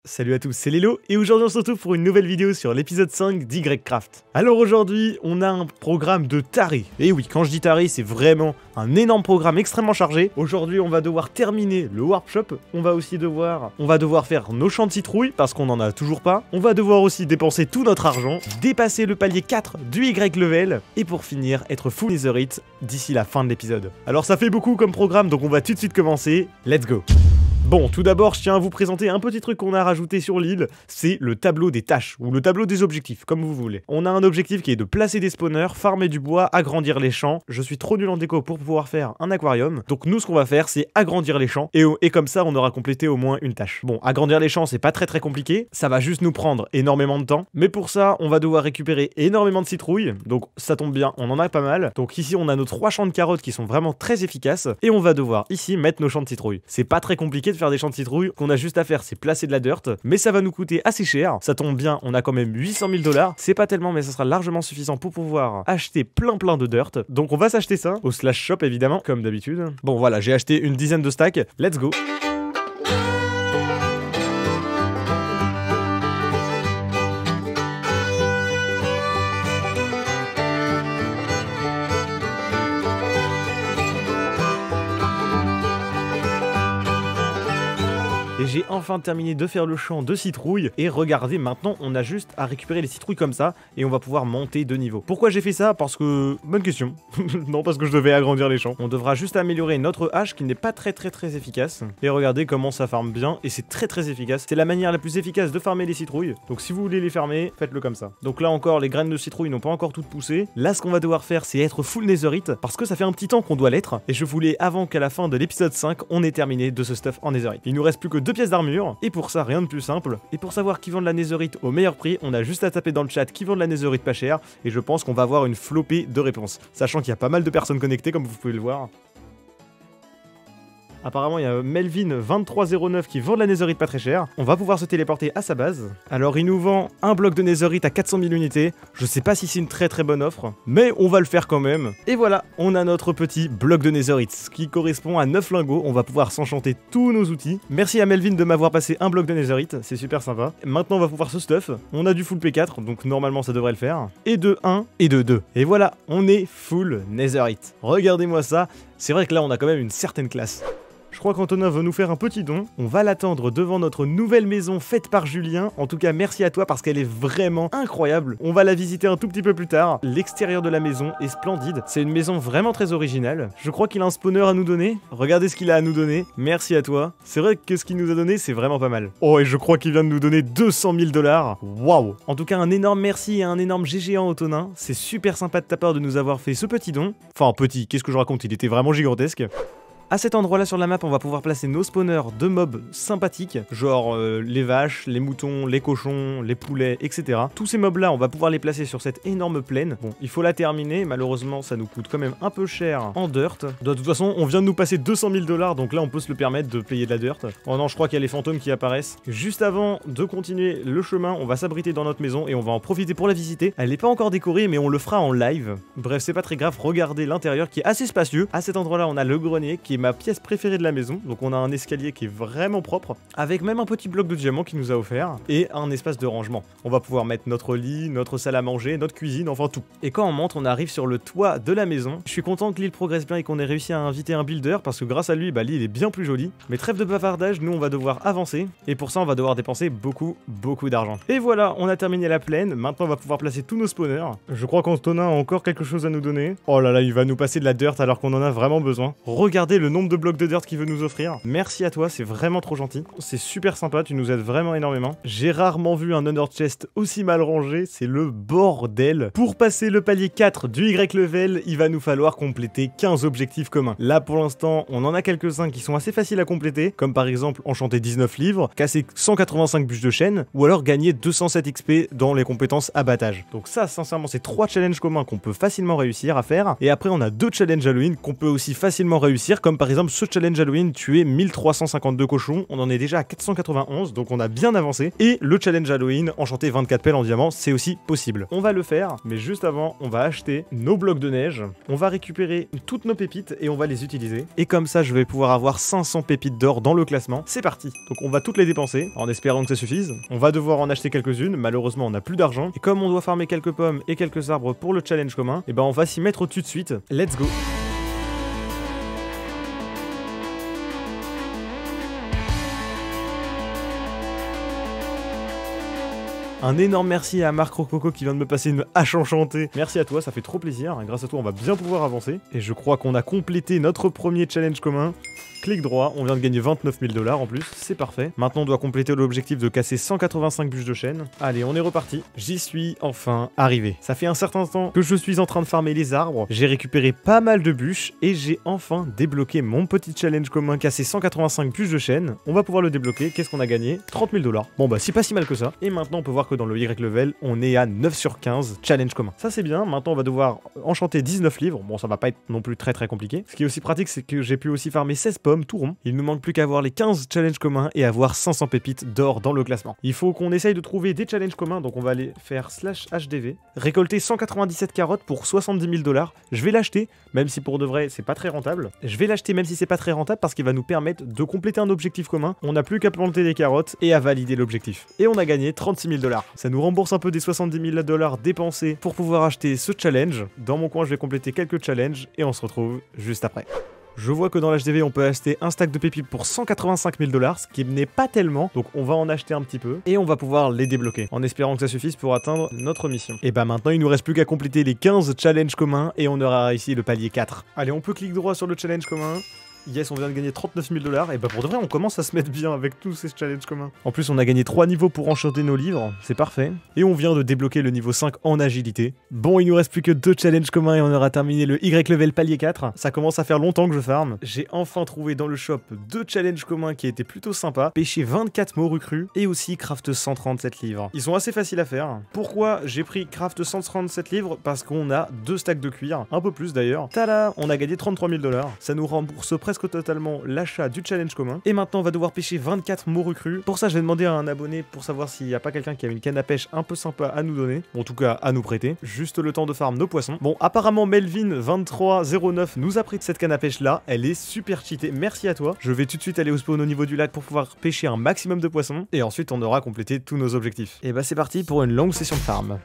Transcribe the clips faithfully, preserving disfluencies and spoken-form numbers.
Salut à tous, c'est Lelo et aujourd'hui on se retrouve pour une nouvelle vidéo sur l'épisode cinq d'Ycraft. Alors aujourd'hui on a un programme de taré. Et oui, quand je dis taré, c'est vraiment un énorme programme extrêmement chargé. Aujourd'hui on va devoir terminer le Warp Shop, on va aussi devoir, on va devoir faire nos champs de citrouilles parce qu'on n'en a toujours pas. On va devoir aussi dépenser tout notre argent, dépasser le palier quatre du Y level et pour finir être full netherite d'ici la fin de l'épisode. Alors ça fait beaucoup comme programme donc on va tout de suite commencer, let's go. Bon, tout d'abord, je tiens à vous présenter un petit truc qu'on a rajouté sur l'île, c'est le tableau des tâches, ou le tableau des objectifs, comme vous voulez. On a un objectif qui est de placer des spawners, farmer du bois, agrandir les champs. Je suis trop nul en déco pour pouvoir faire un aquarium, donc nous, ce qu'on va faire, c'est agrandir les champs, et, et comme ça, on aura complété au moins une tâche. Bon, agrandir les champs, c'est pas très très compliqué, ça va juste nous prendre énormément de temps, mais pour ça, on va devoir récupérer énormément de citrouilles, donc ça tombe bien, on en a pas mal. Donc ici, on a nos trois champs de carottes qui sont vraiment très efficaces, et on va devoir ici mettre nos champs de citrouilles. C'est pas très compliqué de faire des champs de citrouilles, qu'on a juste à faire c'est placer de la dirt, mais ça va nous coûter assez cher, ça tombe bien, on a quand même huit cent mille dollars, c'est pas tellement mais ça sera largement suffisant pour pouvoir acheter plein plein de dirt, donc on va s'acheter ça au slash shop évidemment, comme d'habitude. Bon voilà, j'ai acheté une dizaine de stacks, let's go. Et j'ai enfin terminé de faire le champ de citrouilles. Et regardez, maintenant on a juste à récupérer les citrouilles comme ça. Et on va pouvoir monter de niveau. Pourquoi j'ai fait ça? Parce que... Bonne question. Non, parce que je devais agrandir les champs. On devra juste améliorer notre hache qui n'est pas très très très efficace. Et regardez comment ça farme bien. Et c'est très très efficace. C'est la manière la plus efficace de farmer les citrouilles. Donc si vous voulez les farmer, faites-le comme ça. Donc là encore, les graines de citrouille n'ont pas encore toutes poussé. Là, ce qu'on va devoir faire, c'est être full netherite. Parce que ça fait un petit temps qu'on doit l'être. Et je voulais, avant qu'à la fin de l'épisode cinq, on ait terminé de ce stuff en netherite. Il nous reste plus que deux pièces d'armure, et pour ça rien de plus simple. Et pour savoir qui vend de la netherite au meilleur prix, on a juste à taper dans le chat qui vend de la netherite pas cher, et je pense qu'on va avoir une flopée de réponses, sachant qu'il y a pas mal de personnes connectées comme vous pouvez le voir. Apparemment, il y a Melvin vingt-trois zéro neuf qui vend de la netherite pas très cher. On va pouvoir se téléporter à sa base. Alors, il nous vend un bloc de netherite à quatre cent mille unités. Je sais pas si c'est une très très bonne offre, mais on va le faire quand même. Et voilà, on a notre petit bloc de netherite, ce qui correspond à neuf lingots. On va pouvoir s'enchanter tous nos outils. Merci à Melvin de m'avoir passé un bloc de netherite, c'est super sympa. Maintenant, on va pouvoir se stuff. On a du full P quatre, donc normalement, ça devrait le faire. Et de un, et de deux. Et voilà, on est full netherite. Regardez-moi ça. C'est vrai que là, on a quand même une certaine classe. Je crois qu'Antonin veut nous faire un petit don. On va l'attendre devant notre nouvelle maison faite par Julien. En tout cas, merci à toi parce qu'elle est vraiment incroyable. On va la visiter un tout petit peu plus tard. L'extérieur de la maison est splendide. C'est une maison vraiment très originale. Je crois qu'il a un spawner à nous donner. Regardez ce qu'il a à nous donner. Merci à toi. C'est vrai que ce qu'il nous a donné, c'est vraiment pas mal. Oh, et je crois qu'il vient de nous donner deux cent mille dollars. Waouh! En tout cas, un énorme merci et un énorme G G à Antonin. C'est super sympa de ta part de nous avoir fait ce petit don. Enfin, petit, qu'est-ce que je raconte? Il était vraiment gigantesque. À cet endroit-là sur la map, on va pouvoir placer nos spawners de mobs sympathiques, genre euh, les vaches, les moutons, les cochons, les poulets, et cetera. Tous ces mobs-là, on va pouvoir les placer sur cette énorme plaine. Bon, il faut la terminer, malheureusement, ça nous coûte quand même un peu cher en dirt. De toute façon, on vient de nous passer deux cent mille dollars, donc là, on peut se le permettre de payer de la dirt. Oh non, je crois qu'il y a les fantômes qui apparaissent. Juste avant de continuer le chemin, on va s'abriter dans notre maison et on va en profiter pour la visiter. Elle n'est pas encore décorée, mais on le fera en live. Bref, c'est pas très grave, regardez l'intérieur qui est assez spacieux. À cet endroit-là, on a le grenier qui est ma pièce préférée de la maison, donc on a un escalier qui est vraiment propre, avec même un petit bloc de diamant qui nous a offert, et un espace de rangement. On va pouvoir mettre notre lit, notre salle à manger, notre cuisine, enfin tout. Et quand on monte, on arrive sur le toit de la maison. Je suis content que l'île progresse bien et qu'on ait réussi à inviter un builder, parce que grâce à lui, bah, l'île est bien plus jolie. Mais trêve de bavardage, nous on va devoir avancer, et pour ça on va devoir dépenser beaucoup, beaucoup d'argent. Et voilà, on a terminé la plaine, maintenant on va pouvoir placer tous nos spawners. Je crois qu'Antonin a encore quelque chose à nous donner. Oh là là, il va nous passer de la dirt alors qu'on en a vraiment besoin. Regardez le nombre de blocs de dirt qu'il veut nous offrir. Merci à toi, c'est vraiment trop gentil. C'est super sympa, tu nous aides vraiment énormément. J'ai rarement vu un Honor Chest aussi mal rangé, c'est le bordel. Pour passer le palier quatre du Y level, il va nous falloir compléter quinze objectifs communs. Là pour l'instant, on en a quelques-uns qui sont assez faciles à compléter, comme par exemple enchanter dix-neuf livres, casser cent quatre-vingt-cinq bûches de chêne, ou alors gagner deux cent sept X P dans les compétences abattage. Donc ça, sincèrement, c'est trois challenges communs qu'on peut facilement réussir à faire. Et après, on a deux challenges Halloween qu'on peut aussi facilement réussir, comme comme par exemple ce challenge Halloween, tuer mille trois cent cinquante-deux cochons, on en est déjà à quatre cent quatre-vingt-onze, donc on a bien avancé. Et le challenge Halloween, enchanter vingt-quatre pelles en diamant, c'est aussi possible. On va le faire, mais juste avant, on va acheter nos blocs de neige, on va récupérer toutes nos pépites et on va les utiliser. Et comme ça, je vais pouvoir avoir cinq cents pépites d'or dans le classement. C'est parti. Donc on va toutes les dépenser, en espérant que ça suffise. On va devoir en acheter quelques-unes, malheureusement on n'a plus d'argent. Et comme on doit farmer quelques pommes et quelques arbres pour le challenge commun, et ben on va s'y mettre tout de suite. Let's go. Un énorme merci à Marc Rococo qui vient de me passer une hache enchantée. Merci à toi, ça fait trop plaisir. Grâce à toi, on va bien pouvoir avancer. Et je crois qu'on a complété notre premier challenge commun. Clic droit, on vient de gagner vingt-neuf mille dollars en plus, c'est parfait. Maintenant, on doit compléter l'objectif de casser cent quatre-vingt-cinq bûches de chêne. Allez, on est reparti. J'y suis enfin arrivé. Ça fait un certain temps que je suis en train de farmer les arbres. J'ai récupéré pas mal de bûches et j'ai enfin débloqué mon petit challenge commun, casser cent quatre-vingt-cinq bûches de chêne. On va pouvoir le débloquer. Qu'est-ce qu'on a gagné? trente mille dollars. Bon bah, c'est pas si mal que ça. Et maintenant, on peut voir que dans le Y level, on est à neuf sur quinze challenge commun. Ça, c'est bien. Maintenant, on va devoir enchanter dix-neuf livres. Bon, ça va pas être non plus très très compliqué. Ce qui est aussi pratique, c'est que j'ai pu aussi farmer seize pommes tout rond. Il nous manque plus qu'à avoir les quinze challenges communs et avoir cinq cents pépites d'or dans le classement. Il faut qu'on essaye de trouver des challenges communs, donc on va aller faire slash H D V, récolter cent quatre-vingt-dix-sept carottes pour soixante-dix mille dollars. Je vais l'acheter, même si pour de vrai c'est pas très rentable. Je vais l'acheter même si c'est pas très rentable parce qu'il va nous permettre de compléter un objectif commun. On n'a plus qu'à planter des carottes et à valider l'objectif. Et on a gagné trente-six mille dollars. Ça nous rembourse un peu des soixante-dix mille dollars dépensés pour pouvoir acheter ce challenge. Dans mon coin, je vais compléter quelques challenges et on se retrouve juste après. Je vois que dans l'H D V, on peut acheter un stack de pépites pour cent quatre-vingt-cinq mille dollars, ce qui n'est pas tellement, donc on va en acheter un petit peu, et on va pouvoir les débloquer, en espérant que ça suffise pour atteindre notre mission. Et bah maintenant, il nous reste plus qu'à compléter les quinze challenges communs, et on aura ici le palier quatre. Allez, on peut cliquer droit sur le challenge commun. Yes, on vient de gagner trente-neuf mille dollars, et bah pour de vrai, on commence à se mettre bien avec tous ces challenges communs. En plus, on a gagné trois niveaux pour enchanter nos livres, c'est parfait. Et on vient de débloquer le niveau cinq en agilité. Bon, il nous reste plus que deux challenges communs et on aura terminé le Y level palier quatre. Ça commence à faire longtemps que je farm. J'ai enfin trouvé dans le shop deux challenges communs qui étaient plutôt sympas. Pêcher vingt-quatre morues crues et aussi craft cent trente-sept livres. Ils sont assez faciles à faire. Pourquoi j'ai pris craft cent trente-sept livres? Parce qu'on a deux stacks de cuir, un peu plus d'ailleurs. Tada, on a gagné trente-trois mille dollars. Ça nous rembourse presque totalement l'achat du challenge commun. Et maintenant, on va devoir pêcher vingt-quatre morues crues. Pour ça, je vais demander à un abonné pour savoir s'il n'y a pas quelqu'un qui a une canne à pêche un peu sympa à nous donner. Bon, en tout cas, à nous prêter. Juste le temps de farm nos poissons. Bon, apparemment, Melvin vingt-trois zéro neuf nous a pris cette canne à pêche là. Elle est super cheatée. Merci à toi. Je vais tout de suite aller au spawn au niveau du lac pour pouvoir pêcher un maximum de poissons. Et ensuite, on aura complété tous nos objectifs. Et bah, c'est parti pour une longue session de farm.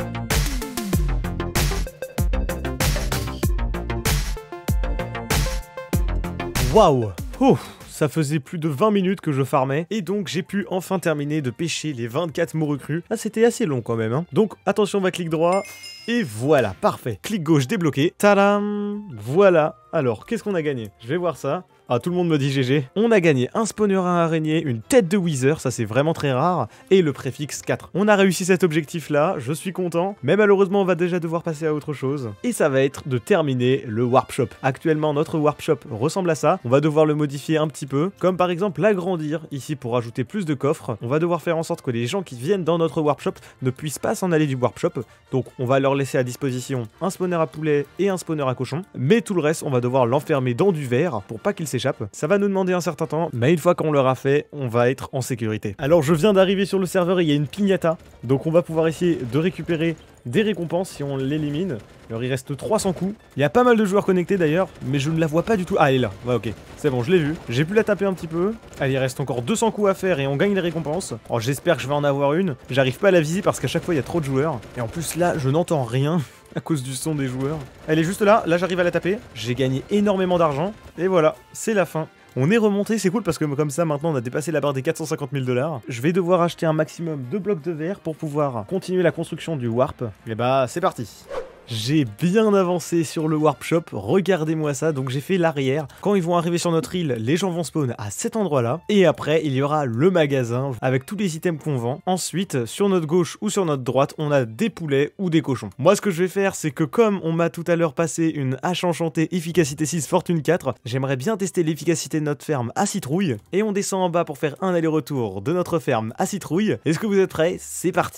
Waouh! Oh, ça faisait plus de vingt minutes que je farmais, et donc j'ai pu enfin terminer de pêcher les vingt-quatre morues crues. Ah, c'était assez long quand même, hein. Donc, attention, on va clic droit, et voilà, parfait. Clic gauche débloqué, tadam! Voilà. Alors, qu'est-ce qu'on a gagné? Je vais voir ça. Ah, tout le monde me dit G G. On a gagné un spawner à araignée, une tête de wither, ça c'est vraiment très rare, et le préfixe quatre. On a réussi cet objectif-là, je suis content, mais malheureusement on va déjà devoir passer à autre chose. Et ça va être de terminer le Warp Shop. Actuellement, notre Warp Shop ressemble à ça. On va devoir le modifier un petit peu, comme par exemple l'agrandir, ici pour ajouter plus de coffres. On va devoir faire en sorte que les gens qui viennent dans notre Warp Shop ne puissent pas s'en aller du Warp Shop. Donc on va leur laisser à disposition un spawner à poulet et un spawner à cochon. Mais tout le reste, on va devoir l'enfermer dans du verre pour pas qu'il s'échappe. Ça va nous demander un certain temps, mais une fois qu'on l'aura fait, on va être en sécurité. Alors je viens d'arriver sur le serveur et il y a une piñata, donc on va pouvoir essayer de récupérer des récompenses si on l'élimine. Alors il reste trois cents coups. Il y a pas mal de joueurs connectés d'ailleurs, mais je ne la vois pas du tout. Ah, elle est là. Ouais, ok. C'est bon, je l'ai vue. J'ai pu la taper un petit peu. Allez, il reste encore deux cents coups à faire et on gagne les récompenses. Alors j'espère que je vais en avoir une. J'arrive pas à la viser parce qu'à chaque fois il y a trop de joueurs. Et en plus là, je n'entends rien à cause du son des joueurs. Elle est juste là. Là, j'arrive à la taper. J'ai gagné énormément d'argent. Et voilà, c'est la fin. On est remonté, c'est cool parce que comme ça maintenant on a dépassé la barre des quatre cent cinquante mille dollars. Je vais devoir acheter un maximum de blocs de verre pour pouvoir continuer la construction du warp. Et bah c'est parti. J'ai bien avancé sur le Warp Shop, regardez-moi ça, donc j'ai fait l'arrière. Quand ils vont arriver sur notre île, les gens vont spawn à cet endroit-là. Et après, il y aura le magasin avec tous les items qu'on vend. Ensuite, sur notre gauche ou sur notre droite, on a des poulets ou des cochons. Moi, ce que je vais faire, c'est que comme on m'a tout à l'heure passé une hache enchantée efficacité six, fortune quatre, j'aimerais bien tester l'efficacité de notre ferme à citrouille. Et on descend en bas pour faire un aller-retour de notre ferme à citrouille. Est-ce que vous êtes prêts? C'est parti!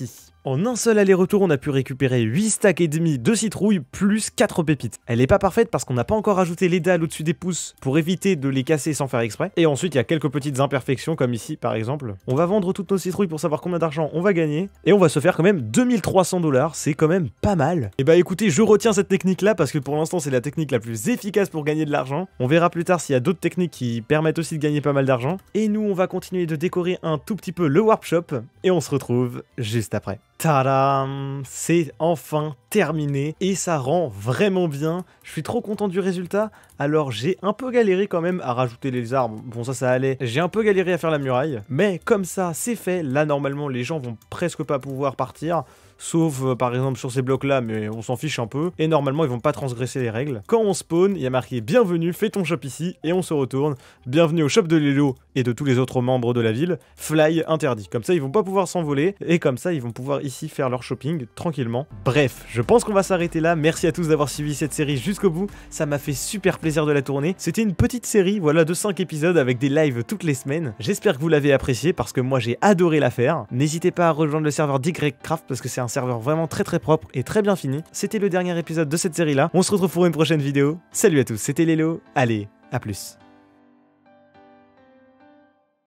En un seul aller-retour, on a pu récupérer huit stacks et demi de citrouilles plus quatre pépites. Elle est pas parfaite parce qu'on n'a pas encore ajouté les dalles au-dessus des pouces pour éviter de les casser sans faire exprès. Et ensuite, il y a quelques petites imperfections comme ici par exemple. On va vendre toutes nos citrouilles pour savoir combien d'argent on va gagner. Et on va se faire quand même deux mille trois cents dollars, c'est quand même pas mal. Et bah écoutez, je retiens cette technique là parce que pour l'instant c'est la technique la plus efficace pour gagner de l'argent. On verra plus tard s'il y a d'autres techniques qui permettent aussi de gagner pas mal d'argent. Et nous on va continuer de décorer un tout petit peu le Warp Shop et on se retrouve juste après. Tadam! C'est enfin terminé et ça rend vraiment bien. Je suis trop content du résultat. Alors j'ai un peu galéré quand même à rajouter les arbres. Bon ça ça allait. J'ai un peu galéré à faire la muraille. Mais comme ça c'est fait. Là normalement les gens vont presque pas pouvoir partir. Sauf euh, par exemple sur ces blocs là, mais on s'en fiche un peu. Et normalement ils vont pas transgresser les règles. Quand on spawn, il y a marqué bienvenue, fais ton shop ici. Et on se retourne. Bienvenue au shop de Lelo et de tous les autres membres de la ville. Fly interdit. Comme ça ils vont pas pouvoir s'envoler. Et comme ça ils vont pouvoir ici faire leur shopping tranquillement. Bref, je pense qu'on va s'arrêter là. Merci à tous d'avoir suivi cette série jusqu'au bout. Ça m'a fait super plaisir de la tourner. C'était une petite série, voilà, de cinq épisodes avec des lives toutes les semaines. J'espère que vous l'avez apprécié parce que moi j'ai adoré la faire. N'hésitez pas à rejoindre le serveur d'YCraft parce que c'est un serveur vraiment très très propre et très bien fini. C'était le dernier épisode de cette série là. On se retrouve pour une prochaine vidéo. Salut à tous, c'était Lelo. Allez, à plus.